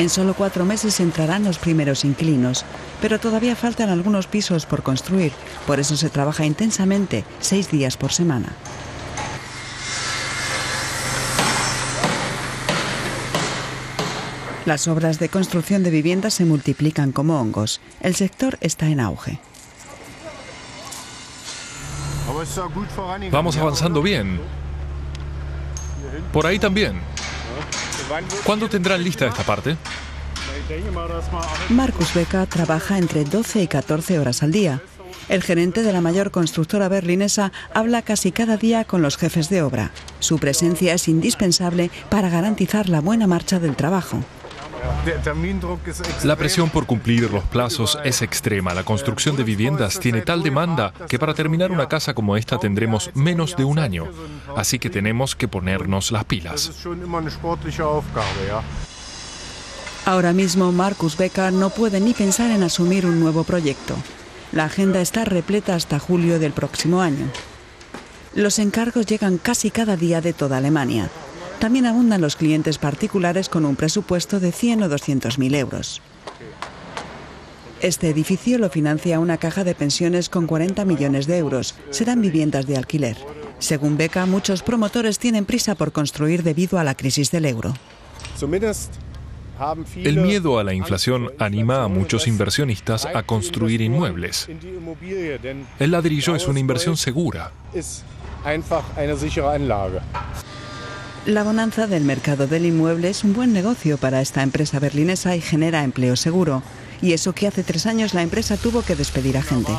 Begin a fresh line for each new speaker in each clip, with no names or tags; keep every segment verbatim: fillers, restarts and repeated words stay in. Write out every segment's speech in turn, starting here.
En solo cuatro meses entrarán los primeros inquilinos, pero todavía faltan algunos pisos por construir, por eso se trabaja intensamente, seis días por semana. Las obras de construcción de viviendas se multiplican como hongos. El sector está en auge.
Vamos avanzando bien. Por ahí también. ¿Cuándo tendrán lista esta parte?
Markus Becker trabaja entre doce y catorce horas al día. El gerente de la mayor constructora berlinesa habla casi cada día con los jefes de obra. Su presencia es indispensable para garantizar la buena marcha del trabajo.
La presión por cumplir los plazos es extrema. La construcción de viviendas tiene tal demanda que para terminar una casa como esta tendremos menos de un año. Así que tenemos que ponernos las pilas.
Ahora mismo Markus Becker no puede ni pensar en asumir un nuevo proyecto. La agenda está repleta hasta julio del próximo año. Los encargos llegan casi cada día de toda Alemania. También abundan los clientes particulares con un presupuesto de cien o doscientos mil euros. Este edificio lo financia una caja de pensiones con cuarenta millones de euros. Serán viviendas de alquiler. Según Becker, muchos promotores tienen prisa por construir debido a la crisis del euro.
El miedo a la inflación anima a muchos inversionistas a construir inmuebles. El ladrillo es una inversión segura.
La bonanza del mercado del inmueble es un buen negocio para esta empresa berlinesa y genera empleo seguro. Y eso que hace tres años la empresa tuvo que despedir a gente.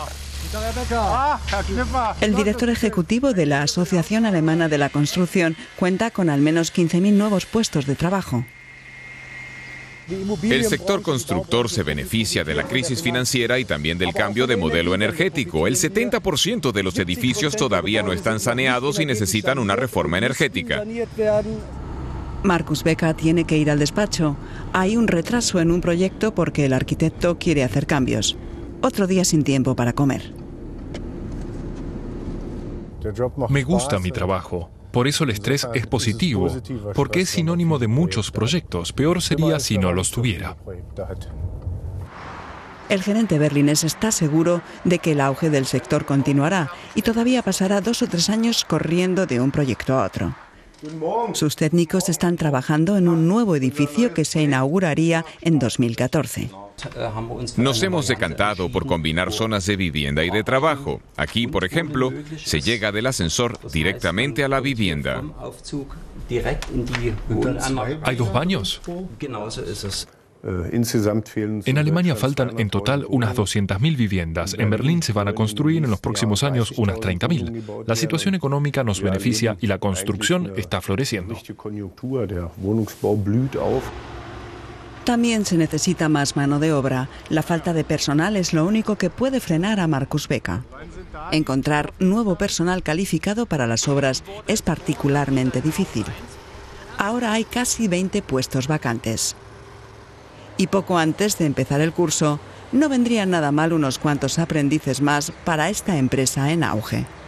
El director ejecutivo de la Asociación Alemana de la Construcción cuenta con al menos quince mil nuevos puestos de trabajo.
El sector constructor se beneficia de la crisis financiera y también del cambio de modelo energético. El setenta por ciento de los edificios todavía no están saneados y necesitan una reforma energética.
Markus Becker tiene que ir al despacho. Hay un retraso en un proyecto porque el arquitecto quiere hacer cambios. Otro día sin tiempo para comer.
Me gusta mi trabajo. Por eso el estrés es positivo, porque es sinónimo de muchos proyectos. Peor sería si no los tuviera.
El gerente berlinés está seguro de que el auge del sector continuará y todavía pasará dos o tres años corriendo de un proyecto a otro. Sus técnicos están trabajando en un nuevo edificio que se inauguraría en dos mil catorce.
Nos hemos decantado por combinar zonas de vivienda y de trabajo. Aquí, por ejemplo, se llega del ascensor directamente a la vivienda.
¿Hay dos baños? En Alemania faltan en total unas doscientas mil viviendas. En Berlín se van a construir en los próximos años unas treinta mil. La situación económica nos beneficia y la construcción está floreciendo.
También se necesita más mano de obra. La falta de personal es lo único que puede frenar a Markus Becker. Encontrar nuevo personal calificado para las obras es particularmente difícil. Ahora hay casi veinte puestos vacantes. Y poco antes de empezar el curso, no vendrían nada mal unos cuantos aprendices más para esta empresa en auge.